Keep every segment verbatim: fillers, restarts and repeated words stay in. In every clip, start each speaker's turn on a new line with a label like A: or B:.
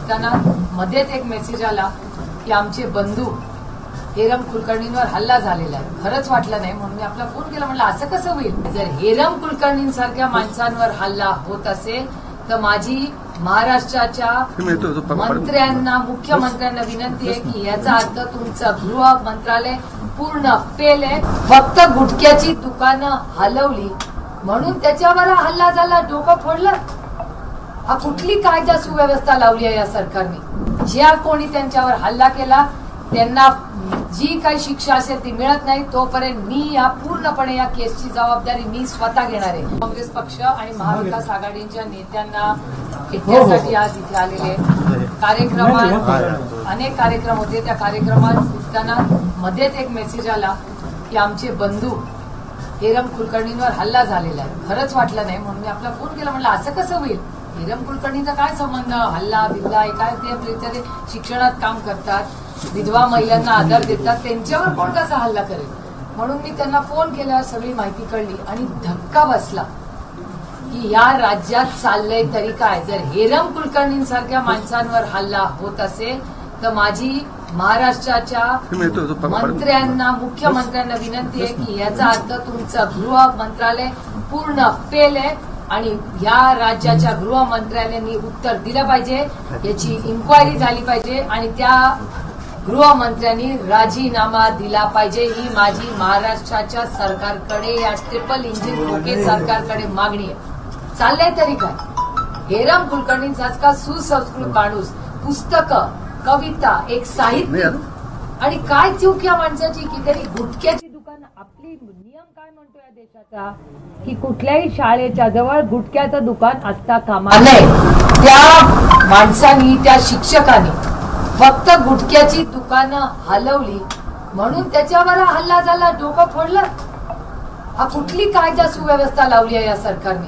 A: निघताना मध्येच एक मेसेज आला की आमचे बंधू हेरम कुलकर्णींवर हल्ला झालेला आहे. खरंच वाटलं नाही म्हणून मी आपला फोन केला. म्हटलं असं कसं होईल? जर हेरम कुलकर्णींसारख्या माणसांवर हल्ला होत असेल तर माझी महाराष्ट्राच्या मंत्र्यांना मुख्यमंत्र्यांना विनंती आहे की याचा अर्थ तुमचं गृह मंत्रालय पूर्ण फेल आहे. फक्त गुटख्याची दुकानं हलवली म्हणून त्याच्यावर हल्ला झाला, डोकं फोडलं. हा कुठली कायदा सुव्यवस्था लावली आहे या सरकारने? ज्या कोणी त्यांच्यावर हल्ला केला त्यांना जी काही शिक्षा असेल ती मिळत नाही तोपर्यंत मी या पूर्णपणे या केसची जबाबदारी मी स्वतः घेणार आहे. काँग्रेस पक्ष आणि महाविकास आघाडीच्या नेत्यांना भेटण्यासाठी आज इथे आलेले कार्यक्रमात अनेक कार्यक्रम होते. त्या कार्यक्रमात निघताना मध्येच एक मेसेज आला की आमचे बंधू हेरम कुलकर्णींवर हल्ला झालेला आहे. खरंच वाटलं नाही म्हणून मी आपला फोन केला. म्हटलं असं कसं होईल? हेरम कुलकर्णीचा काय संबंध? हल्ला बिल्ला काय? ते शिक्षणात काम करतात, विधवा महिलांना आधार देतात, त्यांच्यावर कोण कसा हल्ला करेल? म्हणून मी त्यांना फोन केल्यावर सगळी माहिती कळली आणि धक्का बसला की या राज्यात चाललंय तरी काय? जर हेरम कुलकर्णींसारख्या माणसांवर हल्ला होत असेल तर माझी महाराष्ट्राच्या मंत्र्यांना मुख्यमंत्र्यांना विनंती आहे की याचा अर्थ तुमचं गृह मंत्रालय पूर्ण फेल आहे आणि या राज्याच्या गृह मंत्रालयाने उत्तर दिलं पाहिजे. याची इन्क्वायरी झाली पाहिजे आणि त्या गृहमंत्र्यांनी राजीनामा दिला पाहिजे. ही माझी महाराष्ट्राच्या सरकारकडे या ट्रिपल इंजिन खोके सरकारकडे मागणी आहे. चाललंय तरी काय? हेरम कुलकर्णींसारखा सुसंस्कृत माणूस, पुस्तकं, कविता, एक साहित्य आणि काय चूक या माणसाची की त्यांनी गुटख्याची दुकान. आपली नियम काय म्हणतो या देशाचा की कुठल्याही शाळेच्या जवळ गुटख्याचं दुकान असता कामा नये. त्या माणसांनी, त्या शिक्षकांनी फक्त गुटख्याची दुकानं हलवली म्हणून त्याच्यावर हल्ला झाला, डोकं फोडलं. हा कुठली कायदा सुव्यवस्था लावली आहे या सरकारने?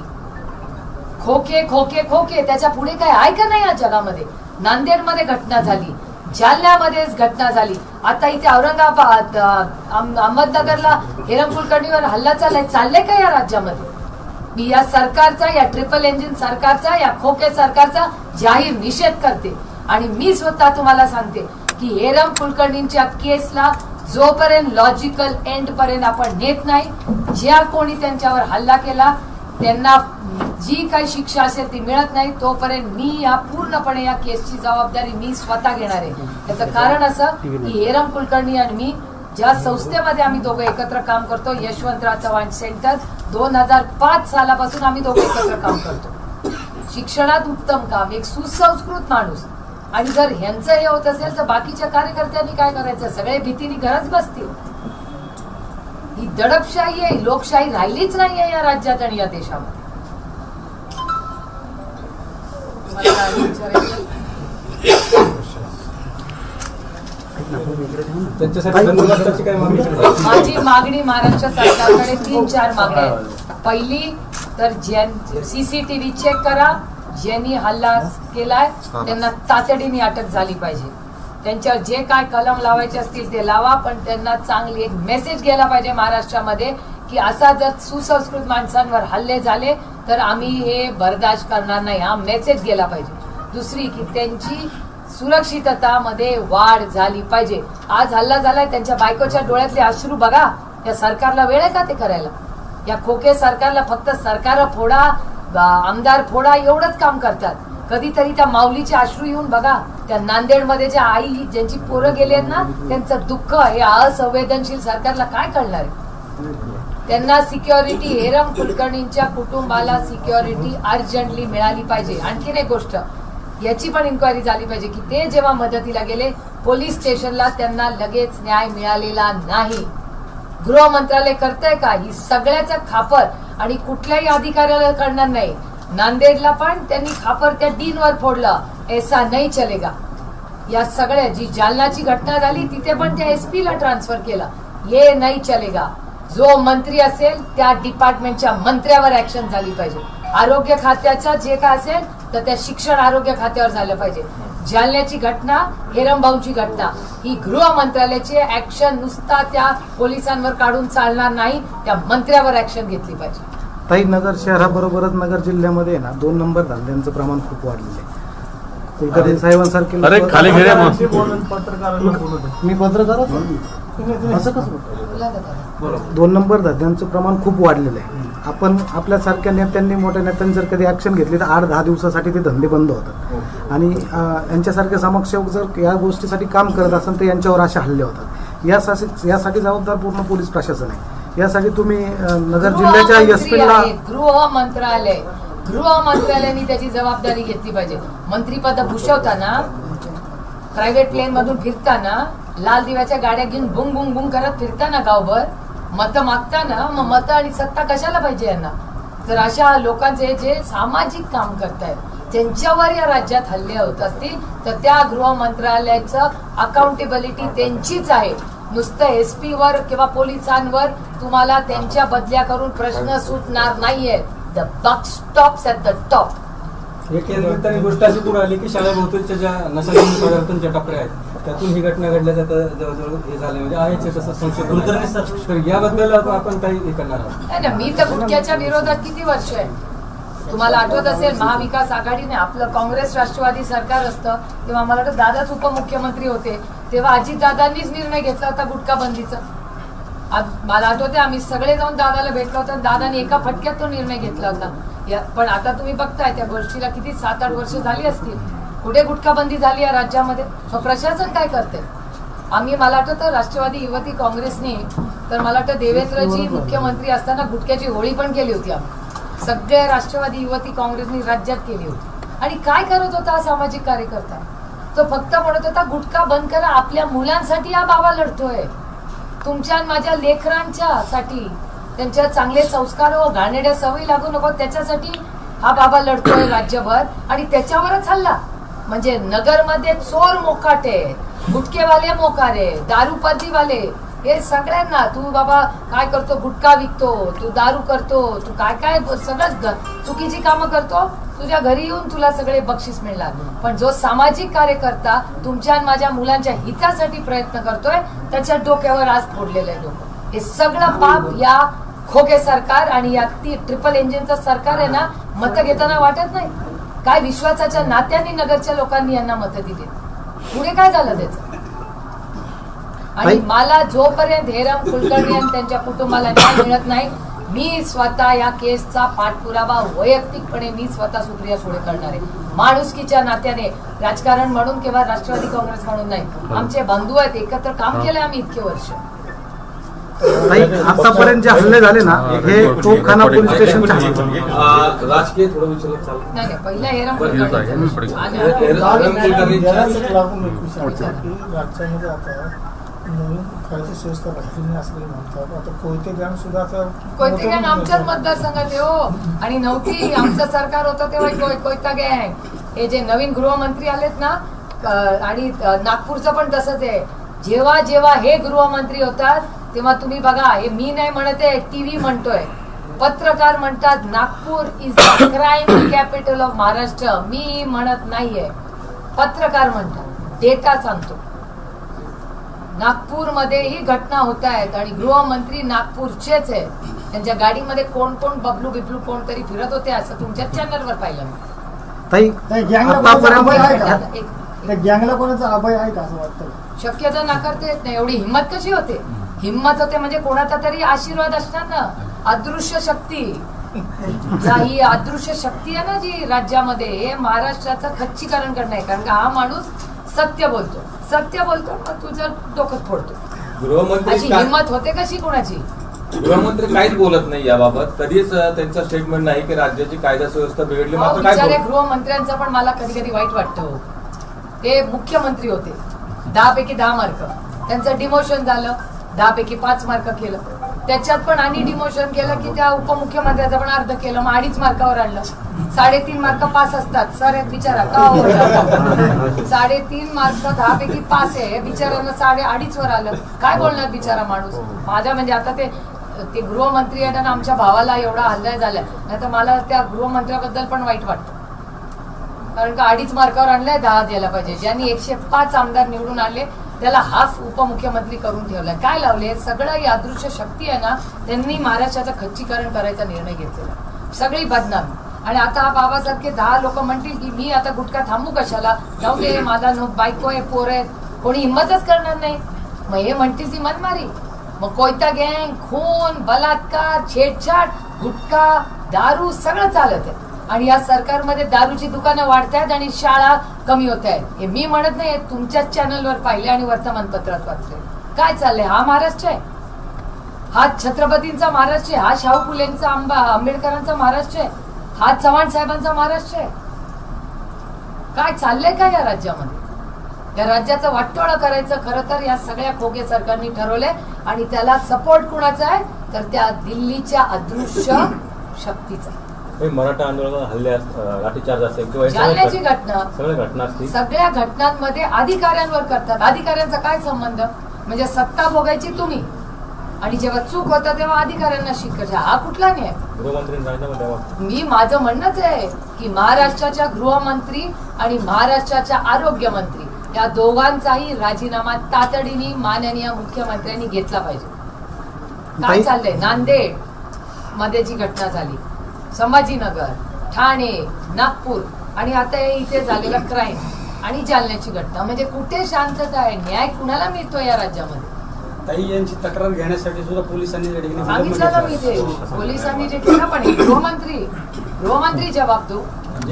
A: खोके खोके खोके. त्याच्या पुढे काय आहे का नाही या जगामध्ये? नांदेडमध्ये घटना झाली, जालन्यामध्येच घटना झाली, आता इथे औरंगाबाद, अहमदनगरला हेरम कुलकर्णीवर हल्ला चाललाय. चाललंय का या राज्यामध्ये? मी या सरकारचा, या ट्रिपल इंजिन सरकारचा, या खोके सरकारचा जाहीर निषेध करते आणि मी स्वतः तुम्हाला सांगते की हेरम कुलकर्णींच्या केसला जोपर्यंत लॉजिकल एंड पर्यंत आपण नेत नाही, ज्या कोणी त्यांच्यावर हल्ला केला त्यांना जी काही शिक्षा असेल ती मिळत नाही तोपर्यंत मी या पूर्णपणे या केसची जबाबदारी मी स्वतः घेणार आहे. त्याचं कारण असं की हेरम कुलकर्णी आणि मी ज्या संस्थेमध्ये आम्ही दोघं एकत्र काम करतो, यशवंतराव चव्हाण सेंटर, दोन हजार पाच सालापासून आम्ही दोघं एकत्र काम करतो. शिक्षणात उत्तम काम, एक सुसंस्कृत माणूस. आणि जर ह्यांचं हे होत असेल तर बाकीच्या कार्यकर्त्यांनी काय करायचं? सगळे भीतीने घरच बसतील. ही दडपशाही आहे, लोकशाही राहिलीच नाहीये या राज्यात आणि या देशामध्ये. माझी मागणी महाराष्ट्र सरकारकडे तीन चार मागण्या आहेत. पहिली तर सीसीटीव्ही चेक करा. ज्यांनी हल्ला केलाय त्यांना तातडीने अटक झाली पाहिजे. त्यांच्यावर जे काय कलम लावायचे असतील ते लावा, पण त्यांना चांगली एक मेसेज गेला पाहिजे महाराष्ट्रामध्ये की असा जर सुसंस्कृत माणसांवर हल्ले झाले तर आम्ही हे बर्दाश्त करणार नाही. हा मेसेज गेला पाहिजे. दुसरी की त्यांची सुरक्षिततामध्ये वाढ झाली पाहिजे. आज हल्ला झालाय, त्यांच्या बायकोच्या डोळ्यातले अश्रू बघा. या सरकारला वेळ आहे का ते करायला? या खोके सरकारला फक्त सरकार फोडा, आमदार फोडा एवढंच काम करतात. कधीतरी त्या माऊलीचे अश्रू येऊन बघा. त्या नांदेडमध्ये ज्या आई ज्यांची पोरं गेली आहेत ना, त्यांचं दुःख हे असंवेदनशील सरकारला काय कळणार आहे? त्यांना सिक्युरिटी, हेरम कुलकर्णींच्या कुटुंबाला सिक्युरिटी अर्जंटली मिळाली पाहिजे. आणखीन एक गोष्ट, याची पण इन्क्वायरी झाली पाहिजे की ते जेव्हा मदतीला गेले पोलीस स्टेशनला त्यांना लगेच न्याय मिळालेला नाही. गृह मंत्रालय करतंय का? ही सगळ्याचं खापर आणि कुठल्याही अधिकाऱ्याला करणार नाही. नांदेडला पण त्यांनी खापर त्या डीनवर फोडलं. ऐसा नाही चलेगा. या सगळ्या जी जालनाची घटना झाली तिथे पण त्या एसपी ला ट्रान्सफर केलं. ये नाही चलेगा. जो मंत्री असेल त्या डिपार्टमेंटच्या मंत्र्यावर ऍक्शन झाली पाहिजे. आरोग्य खात्याचा जे काय असेल तर त्या शिक्षण आरोग्य खात्यावर झालं पाहिजे. जालन्याची घटना, हेरम भाऊची घटना, ही गृह मंत्रालयाची ऍक्शन नुसता त्या पोलिसांवर काढून चालणार नाही, त्या मंत्र्यावर ऍक्शन घेतली पाहिजे.
B: ताई, नगर शहराबरोबरच नगर जिल्ह्यामध्ये ना दोन नंबर धंद्यांचं प्रमाण खूप वाढलेलं आहे. कुलकर्णी साहेबांसारखे
C: अरे खाली घे रे मग.
B: मी पत्रकारच असं कसं होतं? दोन नंबर धंद्यांचं प्रमाण खूप वाढलेलं आहे. आपण आपल्यासारख्या नेत्यांनी मोठ्या नेत्यांनी जर कधी ऍक्शन घेतली तर आठ दहा दिवसासाठी ते धंदे बंद होतात. आणि यांच्यासारखे समक्षक जर या गोष्टीसाठी काम करत असेल तर यांच्यावर असे हल्ले होतात. यासाठी यासाठी जबाबदार पूर्ण पोलीस प्रशासन आहे. यासाठी तुम्ही नगर जिल्ह्याच्या एसपीला
A: गृह मंत्रालय गृह मंत्रालयाने त्याची जबाबदारी घेतली पाहिजे. मंत्रीपद भूषवताना प्रायव्हेट प्लेन मधून फिरताना लाल दिव्याच्या गाड्या घेऊन बुंग बुंग बुंग करत फिरताना गावभर मतं मागताना मग मतं आणि सत्ता कशाला पाहिजे यांना? जर अशा लोकांचे जे सामाजिक काम करतायत त्यांच्यावर या राज्यात हल्ले होत असतील तर त्या गृह मंत्रालयाचं अकाउंटेबिलिटी त्यांचीच आहे. नुसतं एसपी वर किंवा पोलिसांवर तुम्हाला त्यांच्या बदल्या करून प्रश्न सुटणार नाहीये. The buck stops at the top.
D: एक निमित्ताने गोष्ट अशी पुढे आली की शाळेभोवतीच्या ज्या नशाबंदी ज्या टपऱ्या आहेत त्यातून ही घटना घडल्याचं जवळजवळ हे झाले म्हणजे आहेच तसं संशय. तर याबद्दल आपण काही हे करणार आहोत.
A: मी तर गुटख्याच्या विरोधात किती वर्ष आहे. तुम्हाला आठवत असेल महाविकास आघाडीने आपलं काँग्रेस राष्ट्रवादी सरकार असतं तेव्हा मला वाटतं दादाच उपमुख्यमंत्री होते तेव्हा अजितदादांनीच निर्णय घेतला होता गुटखा बंदीचा. मला आठवते आम्ही सगळे जाऊन दादाला भेटलो होतो. दादाने एका फटक्यात तो निर्णय घेतला होता. पण आता तुम्ही बघताय त्या गोष्टीला किती सात आठ वर्ष झाली असतील. कुठे गुटखा बंदी झाली या राज्यामध्ये? प्रशासन काय करते? आम्ही मला आठवतं राष्ट्रवादी युवती काँग्रेसने तर मला वाटतं देवेंद्रजी मुख्यमंत्री असताना गुटख्याची होळी पण केली होती. आम्ही सगळे राष्ट्रवादी युवती काँग्रेसने राज्यात केली होती. आणि काय करत होता हा सामाजिक कार्यकर्ता? तो फक्त म्हणत होता गुटखा बंद करा. आपल्या मुलांसाठी हा बाबा लढतोय. तुमच्या माझ्या लेकरांच्या साठी त्यांच्या चांगले संस्कार व घाणेरड्या सवयी लागू नको त्याच्यासाठी हा बाबा लढतोय राज्यभर. आणि त्याच्यावरच हल्ला. म्हणजे नगरमध्ये चोर मोकाटे, गुटखेवाले मोकारे, दारूपतीवाले हे सगळ्यांना तू बाबा काय करतो? गुटखा विकतो, तू दारू करतो, तू काय काय सगळं चुकीची कामं करतो. तुझ्या घरी येऊन तुला सगळे बक्षीस मिळणार. पण जो सामाजिक कार्यकर्ता तुमच्या आणि माझ्या मुलांच्या हितासाठी प्रयत्न करतोय त्याच्या डोक्यावर आज फोडलेलं आहे डोकं. हे सगळं पाप या खोके सरकार आणि या ती ट्रिपल इंजिनचं सरकार आहे ना. मतं घेताना वाटत नाही काय विश्वासाच्या नात्यांनी नगरच्या लोकांनी यांना मतं दिली. पुढे काय झालं त्याचं? आणि मला जोपर्यंत हेरम कुलकर्णी आणि त्यांच्या कुटुंबाला न्याय मिळत नाही मी स्वतः या केसचा पाठपुरावा वैयक्तिकपणे मी स्वतः सुप्रिया सुळे करणार आहे. माणुसकीच्या नात्याने, राजकारण म्हणून किंवा राष्ट्रवादी काँग्रेस म्हणून नाही. आमचे बंधू आहेत, एकत्र काम केलंय आम्ही इतके वर्ष.
B: आतापर्यंत जे हल्ले झाले ना हे तोफखाना पोलीस स्टेशनच्या
D: राजकीय थोडं विचारत चालू
A: नाही नाही पहिला हेरम कुलकर्णी
E: नवीन खायची शिस्त राहिली असं म्हणतात. आता कोयते गँग सुद्धा आता
A: कोयते गँग आमच्याच मतदारसंघात आहे हो. आणि नव्हती आमचं सरकार होतं तेव्हा कोयता गँग. हे जे नवीन गृहमंत्री आलेत ना आणि नागपूरचं पण तसंच आहे. जेव्हा जेव्हा हे गृहमंत्री होतात तेव्हा तुम्ही बघा हे मी नाही म्हणते टीव्ही म्हणतोय पत्रकार म्हणतात Nagpur is the crime capital of Maharashtra. मी म्हणत नाहीये पत्रकार म्हणतात. डेटा सांगतो. नागपूरमध्ये ही घटना होत आहेत आणि गृहमंत्री नागपूरचेच आहे. त्यांच्या गाडीमध्ये कोण कोण बबलू बिबलू कोणतरी फिरत होते असं तुमच्या चॅनलवर पाहिलं मी.
E: गँगला कोणाचा अभय आहे का असं वाटतं?
A: शक्यता नाकारता येत नाही. एवढी हिंमत कशी होते? हिंमत होते म्हणजे कोणाचा तरी आशीर्वाद असणार ना. अदृश्य शक्ती ही अदृश्य शक्ती आहे ना जी राज्यामध्ये हे महाराष्ट्राचं खच्चीकरण करणं आहे. कारण का हा माणूस सत्य बोलतो सत्य बोलतो मग तुझं डोकं फोडतो.
D: गृहमंत्री
A: हिंमत होते कशी कोणाची?
D: गृहमंत्री काहीच बोलत नाही याबाबत. कधीच त्यांचा स्टेटमेंट नाही की राज्याची कायदा सुव्यवस्था बिघडली. मात्र काय
A: गृहमंत्र्यांचं पण मला कधी कधी वाईट वाटतं. ते मुख्यमंत्री होते दहा पैकी दहा मार्क त्यांचं डिमोशन झालं. दहा पैकी पाच मार्क केलं त्याच्यात पण आणि डिमोशन केलं की त्या उपमुख्यमंत्र्याचं पण अर्ध केलं मग अडीच मार्कावर आणलं. साडेतीन मार्क पास असतात सर एक बिचारा का साडेतीन मार्क दहा पैकी पास आहे बिचाऱ्यांना साडे अडीच वर आलं. काय बोलणार बिचारा माणूस. माझ्या म्हणजे आता ते ते गृहमंत्री आहेत आणि आमच्या भावाला एवढा हल्ला झाला नाही तर मला त्या गृहमंत्र्याबद्दल पण वाईट वाटतं. कारण का अडीच मार्कावर आणलाय दहा द्यायला पाहिजे. ज्यांनी एकशे पाच आमदार निवडून आले त्याला हाच उपमुख्यमंत्री करून ठेवलाय. काय लावले? सगळं ही अदृश्य शक्ती आहे ना त्यांनी महाराष्ट्राचं खच्चीकरण करायचा निर्णय घेतलेला. सगळी बदनामी आणि आता बाबासारखे दहा लोक म्हणतील की मी आता गुटखा थांबू कशाला, जाऊ दे माझा नो बायको आहे पोर आहेत, कोणी हिंमतच करणार नाही. मग हे म्हणतील ती मनमारी. मग कोयता गँग, खून, बलात्कार, छेडछाड, गुटखा, दारू सगळं चालत आहे. आणि या सरकारमध्ये दारूची दुकानं वाढतायत आणि शाळा कमी होत आहेत. हे मी म्हणत नाही, तुमच्याच चॅनलवर पाहिले आणि वर्तमानपत्रात वाचले. काय चाललंय? हा महाराष्ट्र आहे? हा छत्रपतींचा महाराष्ट्र आहे? हा शाहू फुलेंचा आंबा आंबेडकरांचा महाराष्ट्र आहे? हा चव्हाण साहेबांचा महाराष्ट्र आहे? काय चाललंय का या राज्यामध्ये? या राज्याचं वाटोळं करायचं खरं तर या सगळ्या खोगे सरकारने ठरवलंय. आणि त्याला सपोर्ट कुणाचा आहे? तर त्या दिल्लीच्या अदृश्य शक्तीचा.
C: मराठा आंदोलन हल्ले, लाठीचार्ज असेल किंवा
A: जालन्याची घटना,
C: सगळ्या घटना असतील, सगळ्या
A: घटनांमध्ये अधिकाऱ्यांवर करतात. अधिकाऱ्यांचा काय संबंध? म्हणजे सत्ता भोगायची तुम्ही आणि जेव्हा चूक होतं तेव्हा अधिकाऱ्यांना शिकायचं. हा कुठला न्याय?
C: गृहमंत्री राजीनामा द्यावा.
A: मी माझं म्हणणंच आहे की महाराष्ट्राच्या गृहमंत्री आणि महाराष्ट्राच्या आरोग्य मंत्री या दोघांचाही राजीनामा तातडीने माननीय मुख्यमंत्र्यांनी घेतला पाहिजे. काय चाललंय? नांदेड मध्ये जी घटना झाली, संभाजीनगर, ठाणे, नागपूर आणि आता इथे झालेला क्राईम आणि जालन्याची घटना, म्हणजे कुठे शांतता आहे? न्याय कुणाला मिळतो या राज्यामध्ये?
D: ताई यांची तक्रार घेण्यासाठी सुद्धा पोलिसांनी
A: सांगितलं ना मी ते. पोलिसांनी जे केलं पण गृहमंत्री गृहमंत्री जबाब दो.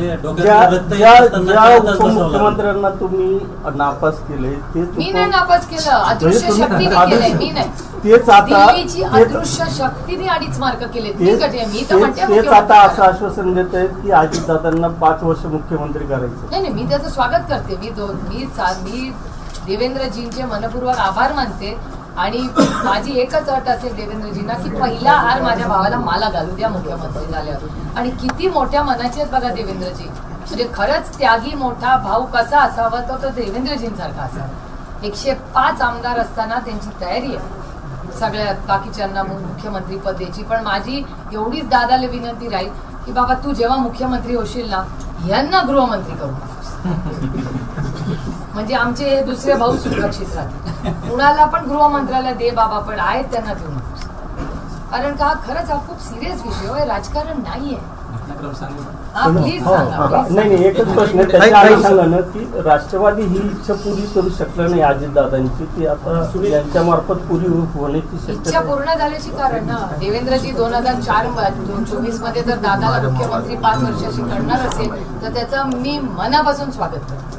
F: मुख्यमंत्र्यांना तुम्ही नापास केले ते
A: मी नाही नापास केलं, अदृश्य शक्तीने केलंय. मी नाही,
F: तेच आता
A: दिल्लीची अदृश्य शक्तीने अडीच मार्क केले. मी तर म्हणते
F: तेच आता असं आश्वासन देत आहेत की अजितदादांना पाच वर्ष मुख्यमंत्री करायचं.
A: नाही नाही, मी त्याचं स्वागत करते. मी दोन मी मी देवेंद्रजींचे मनपूर्वक आभार मानते. आणि माझी एकच अट असेल देवेंद्रजींना की पहिला हार माझ्या भावाला मला घालू द्या मुख्यमंत्री झाल्यावर. आणि किती मोठ्या मनाचे आहेत बघा देवेंद्रजी. म्हणजे खरंच त्यागी मोठा भाऊ कसा असावा तो तो देवेंद्रजींसारखा असावा. एकशे पाच आमदार असताना त्यांची तयारी आहे सगळ्या बाकीच्यांना मुख्यमंत्री पद द्यायची. पण माझी एवढीच दादाला विनंती राहील की बाबा तू जेव्हा मुख्यमंत्री होशील ना, यांना गृहमंत्री करू म्हणजे आमचे दुसरे भाऊ सुरक्षित राहतील. कुणाला पण गृहमंत्र्याला दे बाबा, पण आहेत त्यांना देऊ नकोस. कारण का खरंच हा खूप सिरियस विषय आहे, राजकारण नाहीये.
F: नाही नाही, एकच प्रश्न त्याच्या आधी सांगा ना की राष्ट्रवादी ही इच्छा पुरी करू शकलं नाही अजितदादांची, ती आता यांच्या मार्फत पुरी होण्याची
A: इच्छा पूर्ण झाल्याची कारण ना. देवेंद्रजी दोन हजार चार चोवीस मध्ये जर दादाला मुख्यमंत्री पाच वर्षाशी करणार असेल तर त्याचं मी मनापासून स्वागत करतो.